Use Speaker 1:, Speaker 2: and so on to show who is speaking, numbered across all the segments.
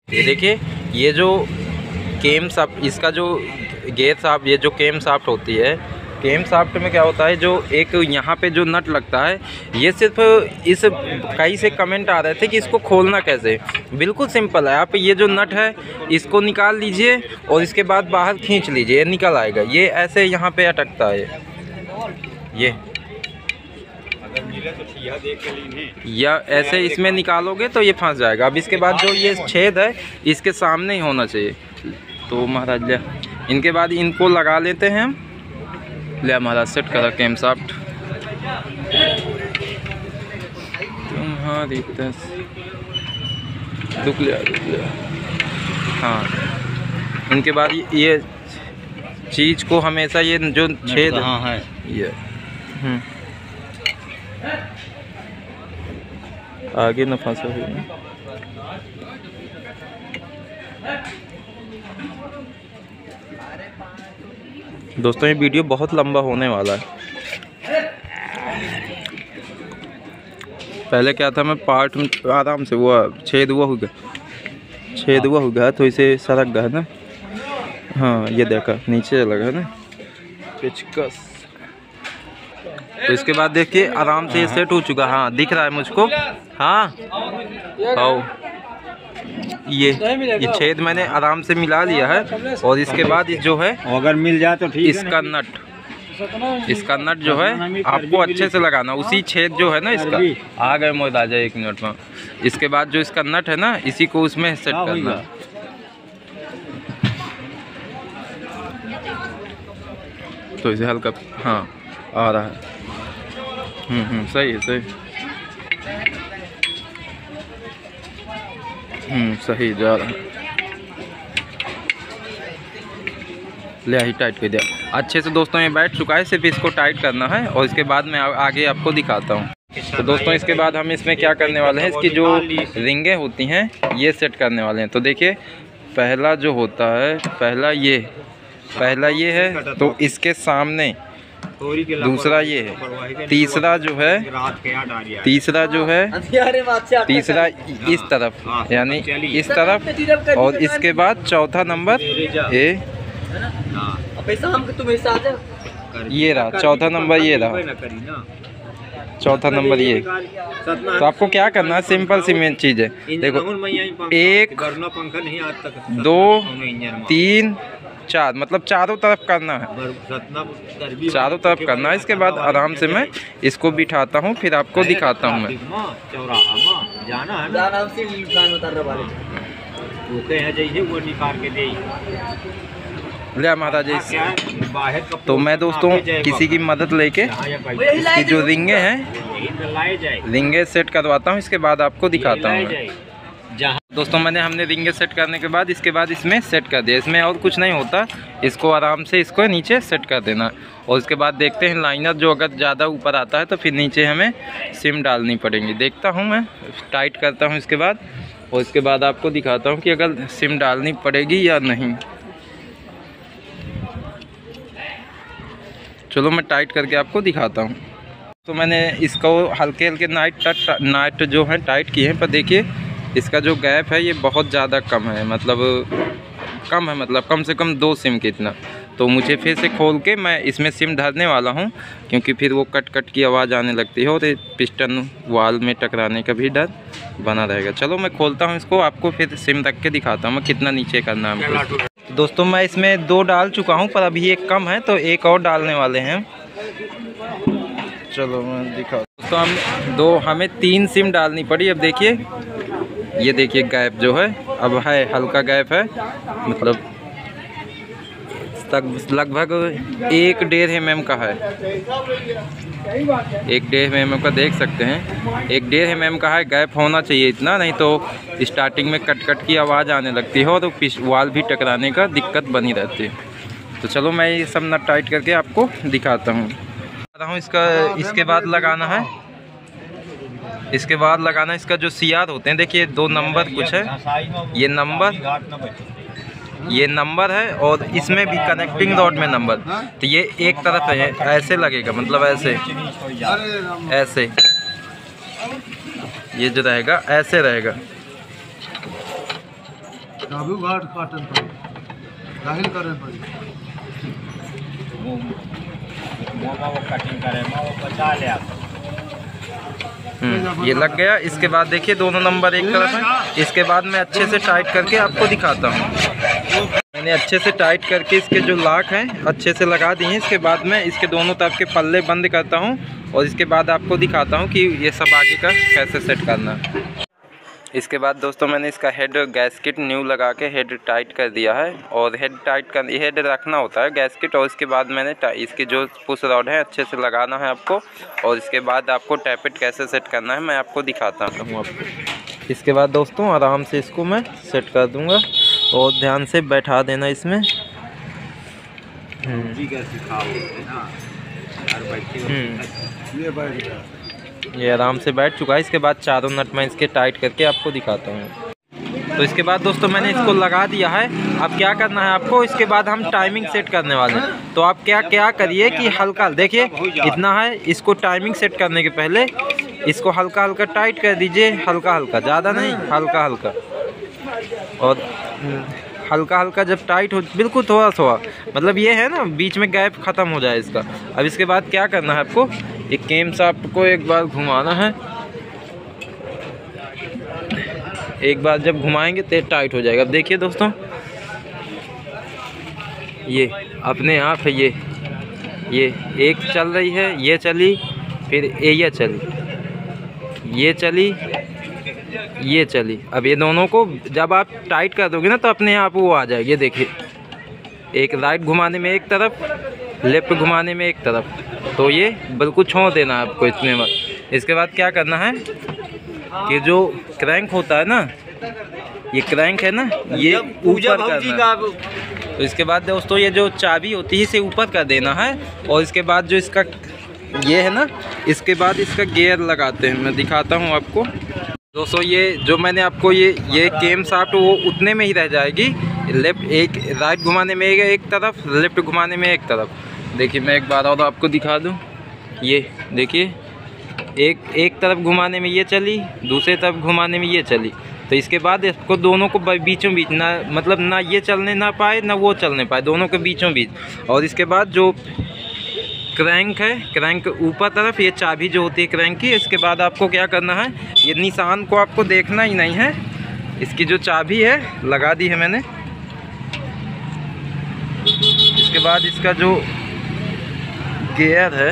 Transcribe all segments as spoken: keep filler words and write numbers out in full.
Speaker 1: ये देखिए, ये जो केम साफ्ट, इसका जो गेयर साफ्ट, ये जो केम साफ्ट होती है, केम साफ्ट में क्या होता है, जो एक यहाँ पे जो नट लगता है, ये सिर्फ इस कई से कमेंट आ रहे थे कि इसको खोलना कैसे। बिल्कुल सिंपल है, आप ये जो नट है इसको निकाल लीजिए और इसके बाद बाहर खींच लीजिए, ये निकल आएगा। ये ऐसे यहाँ पे अटकता है, ये या ऐसे इसमें निकालोगे तो ये फंस जाएगा। अब इसके बाद जो ये छेद है इसके सामने ही होना चाहिए। तो महाराज ले, इनके बाद इनको लगा लेते हैं हम। ले महाराज सेट करा केम साफ्ट तुम्हारी तस दुख लिया दुख लिया। हाँ, इनके बाद ये चीज़ को हमेशा ये जो छेद है ये आगे न फंसा हुआ। दोस्तों, ये वीडियो बहुत लंबा होने वाला है। पहले क्या था, मैं पार्ट में आराम से हुआ छेद हुआ हो गया छेद हुआ हो गया तो इसे सरक गया ना। हाँ, ये देखा नीचे लगा ना पेचकस। तो इसके बाद देखिए आराम से ये सेट हो चुका। हाँ, दिख रहा है मुझको। हाँ, आओ, ये ये छेद मैंने आराम से मिला लिया है। और इसके बाद जो है, अगर मिल जाए तो ठीक, इसका नट इसका नट जो है आपको अच्छे से लगाना। उसी छेद जो है ना इसका, आ गए मोद आ जाए एक मिनट में। इसके बाद जो इसका नट है ना, इसी को उसमें सेट करना। तो इसे हल्का, हाँ आ रहा है। हम्म हम्म सही है, सही हम्म सही जा रहा है। ले ही टाइट कर दिया अच्छे से। दोस्तों, ये बैठ चुका है, सिर्फ इसको टाइट करना है और इसके बाद मैं आगे आपको दिखाता हूँ। तो दोस्तों, इसके बाद हम इसमें क्या करने वाले हैं, इसकी जो रिंगें होती हैं ये सेट करने वाले हैं। तो देखिए, पहला जो होता है, पहला ये पहला ये है, तो इसके सामने दूसरा ये है, तीसरा जो है तीसरा जो है तीसरा इस तरफ, यानी इस तरफ, और इसके बाद चौथा नंबर ए, ये रहा चौथा नंबर, ये रहा चौथा नंबर ये। तो आपको क्या करना है, सिंपल सी मेन चीज़ है। देखो, एक दो तीन चार, मतलब चारों तरफ करना है, चारों तरफ करना है। इसके बाद आराम से मैं इसको बिठाता हूँ, फिर आपको दिखाता हूँ मैं। ले महाराज, तो मैं दोस्तों किसी की मदद लेके इसकी जो रिंगे हैं रिंगे सेट करवाता हूँ, इसके बाद आपको दिखाता हूँ मैं। दोस्तों, मैंने हमने रिंगे सेट करने के बाद इसके बाद इसमें सेट कर दिया। इसमें और कुछ नहीं होता, इसको आराम से इसको नीचे सेट कर देना। और उसके बाद देखते हैं लाइनर जो अगर ज़्यादा ऊपर आता है तो फिर नीचे हमें सिम डालनी पड़ेगी। देखता हूँ मैं, टाइट करता हूँ इसके बाद, और इसके बाद आपको दिखाता हूँ कि अगर सिम डालनी पड़ेगी या नहीं। चलो मैं टाइट करके आपको दिखाता हूँ। तो मैंने इसको हल्के हल्के नाइट टच नाइट जो है टाइट किए हैं, पर देखिए इसका जो गैप है ये बहुत ज़्यादा कम है, मतलब कम है, मतलब कम से कम दो सिम के इतना। तो मुझे फिर से खोल के मैं इसमें सिम धरने वाला हूँ, क्योंकि फिर वो कट कट की आवाज़ आने लगती है और पिस्टन वाल में टकराने का भी डर बना रहेगा। चलो मैं खोलता हूँ इसको, आपको फिर सिम रख के दिखाता हूँ मैं कितना नीचे करना है हमको। दोस्तों, मैं इसमें दो डाल चुका हूँ, पर अभी एक कम है तो एक और डालने वाले हैं। चलो मैं दिखा। तो हम दो हमें तीन सिम डालनी पड़ी। अब देखिए, ये देखिए गैप जो है अब है, हल्का गैप है, मतलब तक लगभग एक डेढ़ एम एम का है, एक डेढ़ एम एम का देख सकते हैं, एक डेढ़ एम एम का है। गैप होना चाहिए इतना, नहीं तो स्टार्टिंग में कट कट की आवाज़ आने लगती है और वाल भी टकराने का दिक्कत बनी रहती है। तो चलो मैं ये सब नट टाइट करके आपको दिखाता हूँ। हूँ इसका इसके बाद लगाना है, इसके बाद लगाना इसका जो सीआर होते हैं, देखिए दो नंबर कुछ है, ये नंबर ये नंबर है और इसमें भी कनेक्टिंग रॉड में नंबर। तो ये एक तरफ है, ऐसे लगेगा, मतलब ऐसे ऐसे ये जो रहेगा ऐसे रहेगा।
Speaker 2: काबू घाट काटन पड़ी राहिल करन पड़ी
Speaker 3: मोगा वो कटिंग करे वो बचा ले आप।
Speaker 1: ये लग गया। इसके बाद देखिए दोनों नंबर एक तरफ है। इसके बाद मैं अच्छे से टाइट करके आपको दिखाता हूँ। मैंने अच्छे से टाइट करके इसके जो लाक हैं अच्छे से लगा दिए हैं। इसके बाद मैं इसके दोनों तरफ के पल्ले बंद करता हूँ और इसके बाद आपको दिखाता हूँ कि ये सब आगे का कैसे सेट करना है। इसके बाद दोस्तों मैंने इसका हेड गैस्केट न्यू लगा के हेड टाइट कर दिया है और हेड टाइट कर हेड रखना होता है गैस्केट। और इसके बाद मैंने इसके जो पुश रॉड है अच्छे से लगाना है आपको और इसके बाद आपको टैपेट कैसे सेट करना है मैं आपको दिखाता हूँ आपको। इसके बाद दोस्तों आराम से इसको मैं सेट कर दूँगा और ध्यान से बैठा देना इसमें। ये आराम से बैठ चुका है। इसके बाद चारों नट मैं इसके टाइट करके आपको दिखाता हूँ। तो इसके बाद दोस्तों मैंने इसको लगा दिया है। अब क्या करना है आपको, इसके बाद हम टाइमिंग सेट करने वाले हैं। तो आप क्या क्या करिए कि हल्का देखिए इतना है, इसको टाइमिंग सेट करने के पहले इसको हल्का हल्का टाइट कर दीजिए, हल्का हल्का, ज़्यादा नहीं, हल्का हल्का। और हल्का हल्का जब टाइट हो बिल्कुल थोड़ा थोड़ा, मतलब ये है ना बीच में गैप ख़त्म हो जाए इसका। अब इसके बाद क्या करना है आपको, एक केम शाफ्ट को एक बार घुमाना है। एक बार जब घुमाएंगे तो टाइट हो जाएगा। अब देखिए दोस्तों ये अपने आप है, ये ये एक चल रही है, ये चली, फिर ये चली, ये चली, ये चली। अब ये दोनों को जब आप टाइट कर दोगे ना तो अपने आप वो आ जाएगी। ये देखिए एक राइट घुमाने में एक तरफ, लेफ्ट घुमाने में एक तरफ, तो ये बिल्कुल छोड़ देना है आपको इतने बार। इसके बाद क्या करना है कि जो क्रैंक होता है ना, ये क्रैंक है ना, ये ऊपर करना है। तो इसके बाद दोस्तों ये जो चाबी होती है इसे ऊपर कर देना है और इसके बाद जो इसका ये है ना, इसके बाद इसका गियर लगाते हैं। मैं दिखाता हूँ आपको दोस्तों। ये जो मैंने आपको ये ये केम शाफ्ट वो उतने में ही रह जाएगी। लेफ्ट एक राइट घुमाने में एक तरफ, लेफ्ट घुमाने में एक तरफ। देखिए मैं एक बार और आपको दिखा दूँ। ये देखिए एक एक तरफ घुमाने में ये चली, दूसरे तरफ घुमाने में ये चली। तो इसके बाद इसको दोनों को बीचों बीच ना, मतलब ना ये चलने ना पाए ना वो चलने पाए, दोनों के बीचों बीच। और इसके बाद जो क्रैंक है, क्रैंक ऊपर तरफ, ये चाबी जो होती है क्रैंक की। इसके बाद आपको क्या करना है, ये निशान को आपको देखना ही नहीं है। इसकी जो चाबी है लगा दी है मैंने। इसके बाद इसका जो गियर है,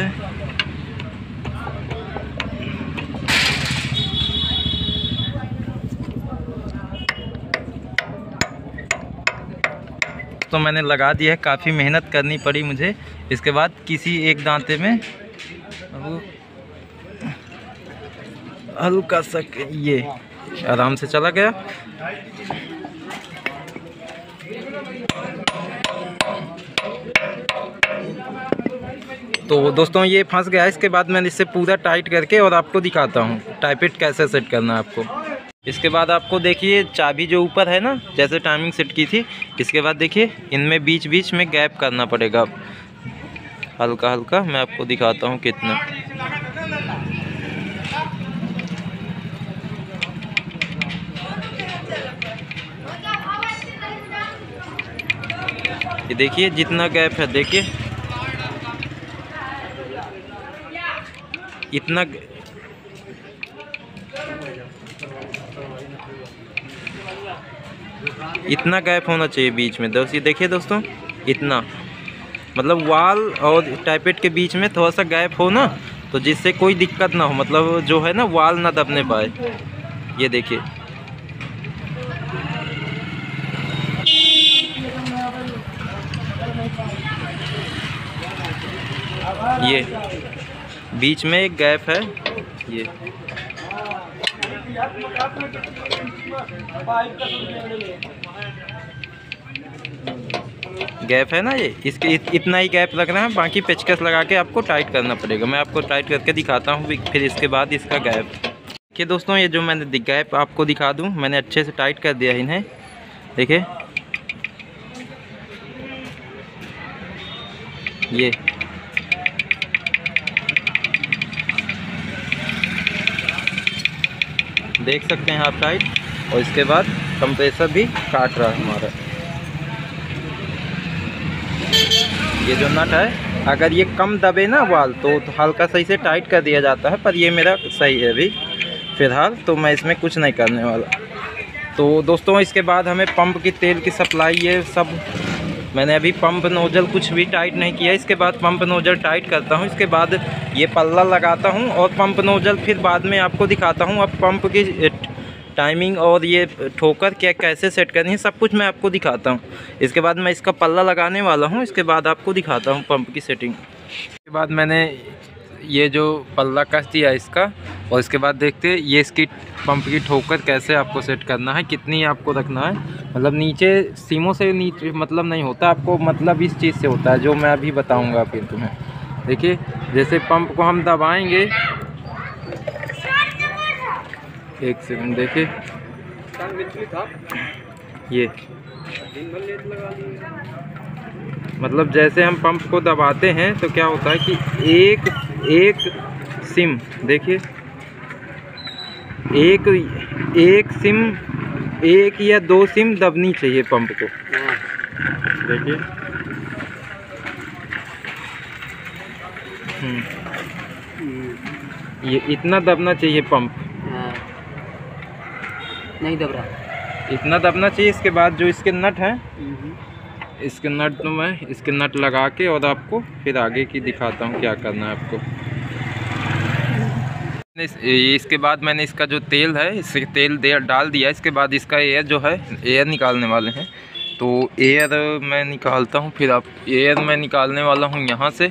Speaker 1: तो मैंने लगा दिया है। काफ़ी मेहनत करनी पड़ी मुझे। इसके बाद किसी एक दांते में हल्का सा ये आराम से चला गया। तो दोस्तों ये फंस गया। इसके बाद मैंने इसे पूरा टाइट करके और आपको दिखाता हूँ टाइपिट कैसे सेट करना है आपको। इसके बाद आपको देखिए चाबी जो ऊपर है ना, जैसे टाइमिंग सेट की थी, इसके बाद देखिए इनमें बीच बीच में गैप करना पड़ेगा हल्का हल्का। मैं आपको दिखाता हूँ कितना। ये देखिए जितना गैप है, देखिए इतना इतना गैप होना चाहिए बीच में। दोस्त ये देखिए दोस्तों, इतना मतलब वाल और टाइपेट के बीच में थोड़ा सा गैप हो ना, तो जिससे कोई दिक्कत ना हो, मतलब जो है ना वाल ना दबने पाए। ये देखिए ये बीच में एक गैप है, ये गैप है ना, ये इसके इत, इतना ही गैप रखना है। बाकी पेचकस लगा के आपको टाइट करना पड़ेगा। मैं आपको टाइट करके दिखाता हूँ फिर इसके बाद इसका गैप। देखिए दोस्तों ये जो मैंने गैप आपको दिखा दूँ, मैंने अच्छे से टाइट कर दिया इन्हें। देखिए ये देख सकते हैं आप टाइट। और इसके बाद कंप्रेसर भी काट रहा है हमारा। ये जो नट है अगर ये कम दबे ना वाल तो, तो हल्का सही से टाइट कर दिया जाता है, पर ये मेरा सही है अभी फ़िलहाल, तो मैं इसमें कुछ नहीं करने वाला। तो दोस्तों इसके बाद हमें पंप की तेल की सप्लाई, ये सब मैंने अभी पंप नोजल कुछ भी टाइट नहीं किया। इसके बाद पंप नोजल टाइट करता हूँ, इसके बाद ये पल्ला लगाता हूँ और पंप नोजल फिर बाद में आपको दिखाता हूँ। अब पंप की टाइमिंग और ये ठोकर क्या कैसे सेट करनी है सब कुछ मैं आपको दिखाता हूँ। इसके बाद मैं इसका पल्ला लगाने वाला हूँ, इसके बाद आपको दिखाता हूँ पंप की सेटिंग। इसके बाद मैंने ये जो पल्ला कस दिया इसका, और इसके बाद देखते हैं ये इसकी पंप की ठोकर कैसे आपको सेट करना है, कितनी आपको रखना है। मतलब नीचे सीमों से नीचे मतलब नहीं होता आपको, मतलब इस चीज़ से होता है जो मैं अभी बताऊंगा फिर तुम्हें। देखिए जैसे पंप को हम दबाएंगे, एक सेकंड देखिए ये मतलब जैसे हम पंप को दबाते हैं तो क्या होता है कि एक एक सिम देखिए, एक एक सिम एक या दो सिम दबनी चाहिए पंप को। देखिए ये इतना दबना चाहिए पंप,
Speaker 4: नहीं दब रहा,
Speaker 1: इतना दबना चाहिए। इसके बाद जो इसके नट हैं, इसके नट तो मैं इसके नट लगा के और आपको फिर आगे की दिखाता हूँ क्या करना है आपको। इसके बाद मैंने इसका जो तेल है इससे तेल दे डाल दिया। इसके बाद इसका एयर जो है एयर निकालने वाले हैं, तो एयर मैं निकालता हूँ, फिर आप एयर मैं निकालने वाला हूँ यहाँ से,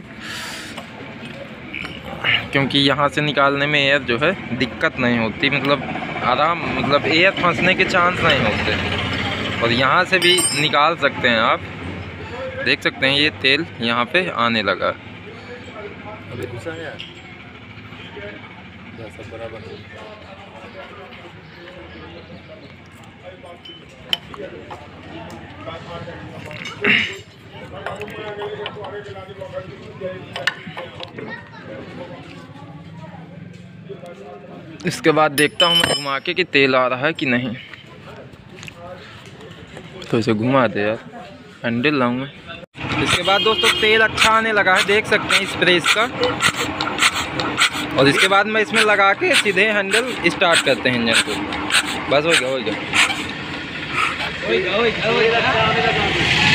Speaker 1: क्योंकि यहाँ से निकालने में एयर जो है दिक्कत नहीं होती, मतलब आराम, मतलब एयर फंसने के चांस नहीं होते। और यहाँ से भी निकाल सकते हैं आप, देख सकते हैं ये तेल यहाँ पे आने लगा। इसके बाद देखता हूँ मैं घुमा के कि तेल आ रहा है कि नहीं, तो इसे घुमा दे यार, हैंडल लाऊं मैं। इसके बाद दोस्तों तेल अच्छा आने लगा है, देख सकते हैं स्प्रेस का। और इसके बाद मैं इसमें लगा के सीधे हैंडल स्टार्ट करते हैं इंजन को। बस हो गया हो गया हो गया हो गया।